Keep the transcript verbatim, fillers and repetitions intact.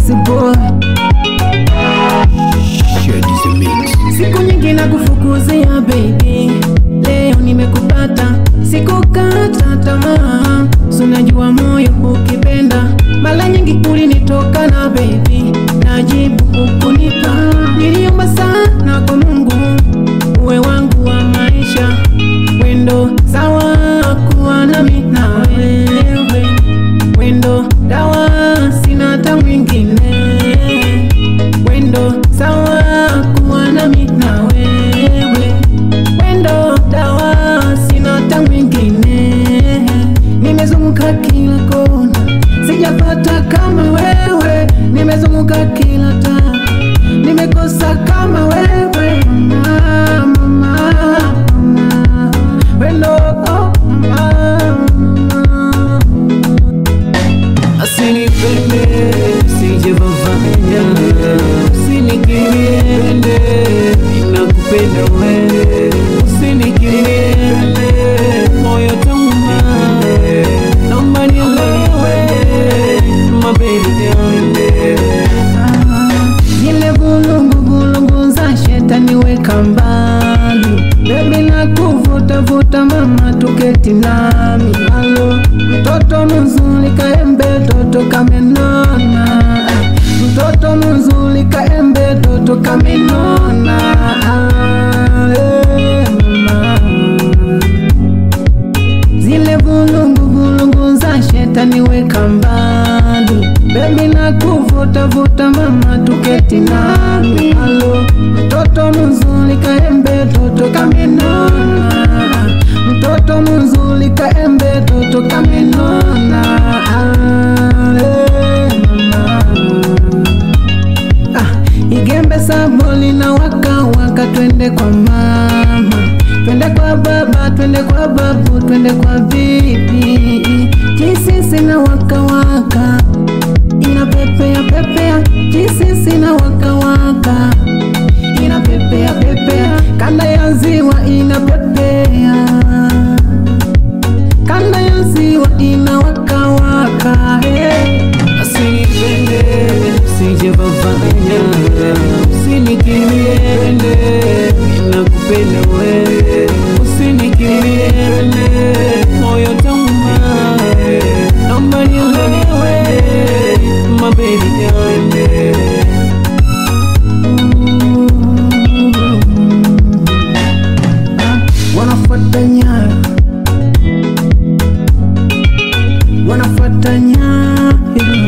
Easy boy. Siku nyingi na kufukuzia baby, leo nimekupata, sikukata tamaa. Unajua moyo ukipenda, mara nyingi ulinitoka na baby, najibu ukunipa. Niliomba sana kwa Mungu, uwe wangu wa maisha, wendo sawa kuwa nami na wewe, wendo dawa sina hata mwingine, wendo sawa kuwa nami na wewe, wendo dawa sina hata mwingine. Nimezunguka kila kona, sijapata kama wewe, nimezunguka kila taa, nimekosa kama wewe. Mama, mama, mama, wendo oh, mama, mama. Usinipende, sijavavanya, usinikimbie, ninakupenda wewe. Usinikimbie, moyo tauma, naomba nielewe, my baby nielewe. Zile bulungu bulungu za shetani weka mbali, baby nakuvuta vuta mama tuketi nami. Alo, mtoto mzuri kaembe toto kamenona, mtoto mzuri kaembe toto kamenona. Hey, mama. Zile bulungu bulungu za shetani weka mbali, baby nakuvuta vuta mama tuketi nami. Alo, mtoto mzuri kaembe toto kamenona, mtoto mzuri kaembe toto kamenona. Hey, mama. Ah, igembe saboli na waka waka, twende kwa mama, twende kwa baba, twende kwa babu, twende kwa bibi. Jisisi na waka waka, ina pepea pepea. Jisisi na waka waka, ina pepea pepea. Kanda ya ziwa ina pepea, kanda ya ziwa ina waka waka. Hey. Usinipende, sijavavanya, usinikimbie, ninakupenda wewe. Usinikimbie, moyo tauma, naomba nielewe, my baby nielewe. Wanafuata nyayo, wanafuata nyayo.